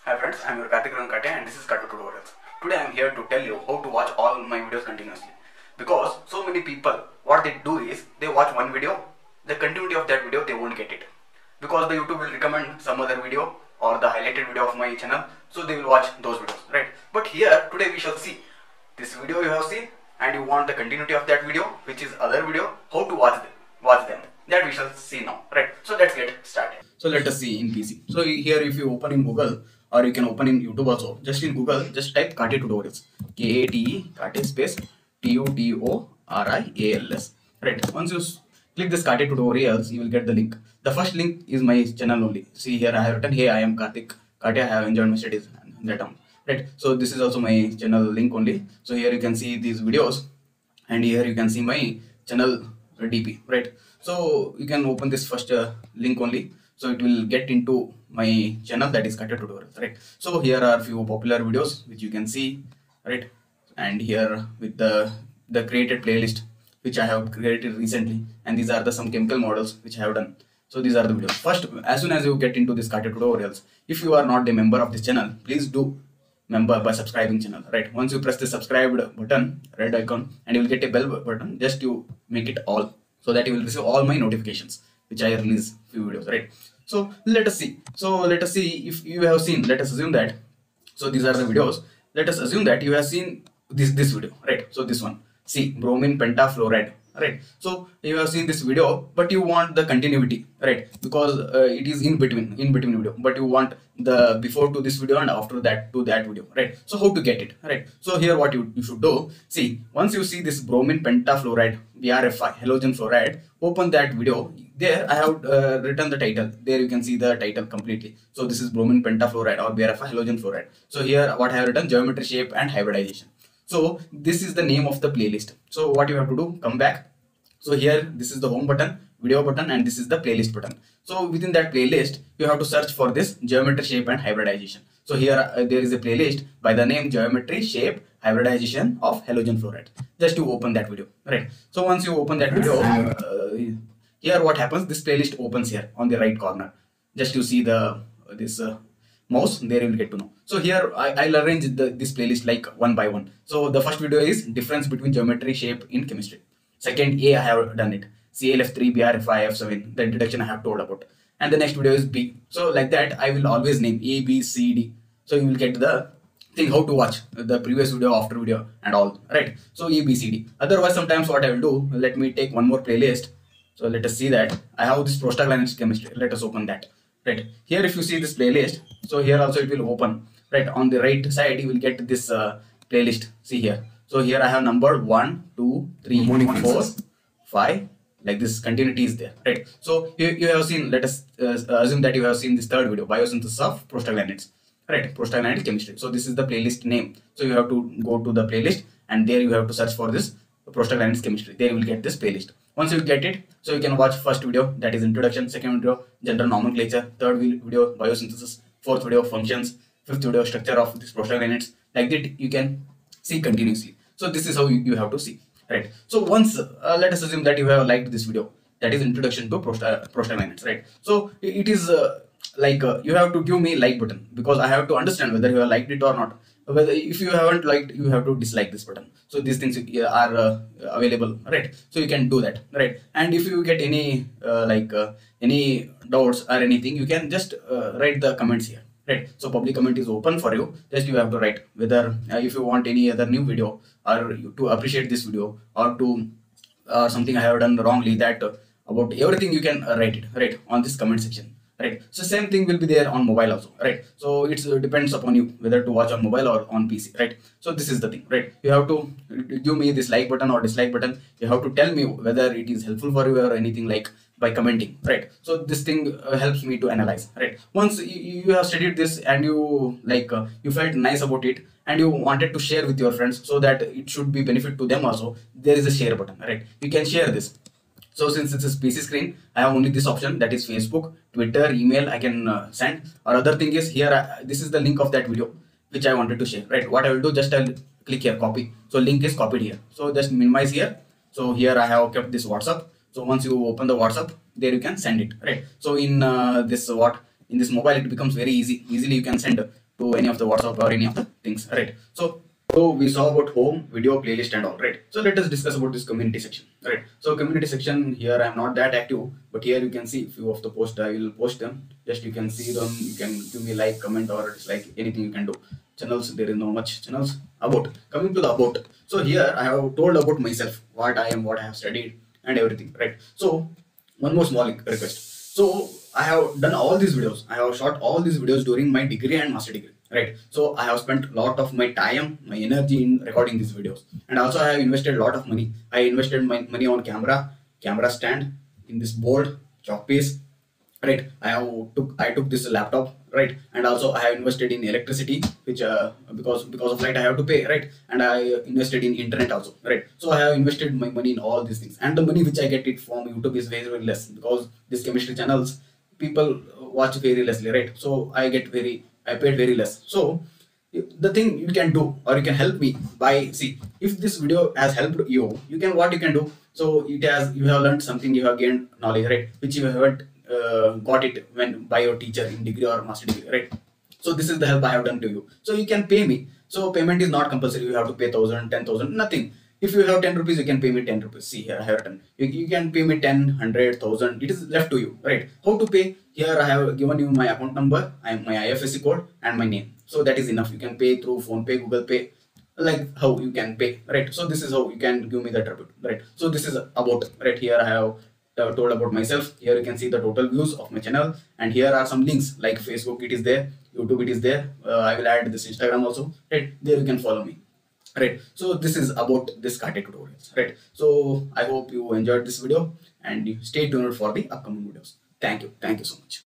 Hi friends, I am your Karthik Rankate and this is Cartoon Tutorials. Today I am here to tell you how to watch all my videos continuously. Because so many people, what they do is, they watch one video, the continuity of that video they won't get it. Because the YouTube will recommend some other video or the highlighted video of my channel, so they will watch those videos, right? But here, today we shall see this video you have seen and you want the continuity of that video, which is other video, how to watch them. That we shall see now, right? So let's get started. So let us see in PC. So here if you open in Google, or you can open in YouTube also, just in Google, just type Kate Tutorials, K-A-T-E, Kate space T-U-T-O-R-I-A-L-S, right? Once you click this Kate Tutorials, you will get the link. The first link is my channel only. See here I have written, hey, I am Karthik, Kate, I have enjoyed my studies, that right? So this is also my channel link only. So here you can see these videos and here you can see my channel DP, right? So you can open this first link only. So it will get into my channel, that is Kate Tutorials, right? So here are few popular videos which you can see, right? And here with the created playlist which I have created recently, and these are the some chemical models which I have done. So these are the videos. First, as soon as you get into this Kate Tutorials, if you are not a member of this channel, please do member by subscribing channel, right? Once you press the subscribed button, red icon, and you will get a bell button, just you make it all, so that you will receive all my notifications which I release few videos, right? So let us see. So let us see if you have seen, let us assume that, so these are the videos. Let us assume that you have seen this video, right? So this one, see, bromine pentafluoride, right? So you have seen this video, but you want the continuity, right? Because it is in between video, but you want the before to this video and after that to that video, right? So how to get it, right? So here what you should do, see, once you see this bromine pentafluoride, BRFI, halogen fluoride, open that video. There I have written the title. There you can see the title completely. So this is bromine pentafluoride or BRFI halogen fluoride. So here what I have written, geometry, shape and hybridization. So this is the name of the playlist. So what you have to do, come back. So here this is the home button, video button, and this is the playlist button. So within that playlist you have to search for this geometry, shape and hybridization. So here there is a playlist by the name geometry, shape, hybridization of halogen fluoride. Just to open that video, right? So once you open that video, here what happens, this playlist opens here on the right corner. Just you see the this mouse, there you will get to know. So here I'll arrange this playlist like one by one. So the first video is difference between geometry, shape in chemistry. Second, A, I have done it. CLF3, BRFI, F7, the introduction I have told about. And the next video is B. So like that, I will always name A, B, C, D. So you will get the thing how to watch the previous video, after video and all, right? So A, B, C, D. Otherwise, sometimes what I will do, let me take one more playlist. So let us see that. I have this prostaglandin chemistry. Let us open that. Right. Here if you see this playlist, so here also it will open. Right. On the right side, you will get this playlist. See here. So here I have numbered 1, 2, 3, 4, 5. Like this continuity is there. Right. So you have seen, let us assume that you have seen this third video, biosynthesis of prostaglandins. Right. Prostaglandin chemistry. So this is the playlist name. So you have to go to the playlist and there you have to search for this prostaglandin chemistry. There you will get this playlist. Once you get it, so you can watch first video, that is introduction, second video, general nomenclature, third video, biosynthesis, fourth video, functions, fifth video, structure of this prostaglandins. Like that you can see continuously. So this is how you have to see, right? So once, let us assume that you have liked this video, that is introduction to prostaglandins, right? So it is you have to give me like button, because I have to understand whether you have liked it or not. Whether if you haven't liked, you have to dislike this button. So these things are available, right? So you can do that, right? And if you get any any doubts or anything, you can just write the comments here, right? So public comment is open for you. Just you have to write whether if you want any other new video, or to appreciate this video, or to something I have done wrongly, that about everything you can write it, right, on this comment section. Right. So same thing will be there on mobile also, right? So it depends upon you whether to watch on mobile or on PC, right? So this is the thing, right? You have to give me this like button or dislike button. You have to tell me whether it is helpful for you or anything, like by commenting, right? So this thing helps me to analyze, right? Once you have studied this and you you felt nice about it and you wanted to share with your friends so that it should be benefit to them also, there is a share button, right? You can share this. So since it's a PC screen, I have only this option, that is Facebook, Twitter, email I can send. Or other thing is here, this is the link of that video which I wanted to share, right? What I will do, just I'll click here, copy. So link is copied here. So just minimize here. So here I have kept this WhatsApp. So once you open the WhatsApp, there you can send it, right? So in in this mobile, it becomes very easily you can send to any of the WhatsApp or any of the things, right? So we saw about home, video, playlist and all, right? So let us discuss about this community section, right? So community section, here I am not that active, but here you can see few of the posts I will post them. Just you can see them, you can give me like, comment or dislike, anything you can do. Channels, there is no much channels. About, coming to the about. So here I have told about myself, what I am, what I have studied and everything, right? So one more small request. So I have done all these videos. I have shot all these videos during my degree and master degree, right? So I have spent a lot of my time, my energy in recording these videos, and also I have invested a lot of money. I invested my money on camera stand, in this board, chalk piece, right? I took this laptop, right? And also I have invested in electricity, which because of light I have to pay, right? And I invested in internet also, right? So I have invested my money in all these things, and the money which I get it from YouTube is very, very less, because these chemistry channels people watch very lessly, right? So I paid very less. So the thing you can do, or you can help me by, see, if this video has helped you, you can, what you can do, so it has, you have learned something, you have gained knowledge, right, which you haven't got it when by your teacher in degree or master degree, right? So this is the help I have done to you, so you can pay me. So payment is not compulsory, you have to pay 1,000, 10,000, nothing. If you have 10 rupees, you can pay me 10 rupees. See here, I have written. You can pay me 10, 100, 1,000. It is left to you, right? How to pay? Here I have given you my account number, my IFSC code, and my name. So that is enough. You can pay through Phone Pay, Google Pay, like how you can pay, right? So this is how you can give me the tribute, right? So this is about, right? Here I have told about myself. Here you can see the total views of my channel, and here are some links like Facebook, it is there, YouTube, it is there. I will add this Instagram also, right? There you can follow me, right? So this is about this Kate tutorials, right? So I hope you enjoyed this video, and you stay tuned for the upcoming videos. Thank you so much.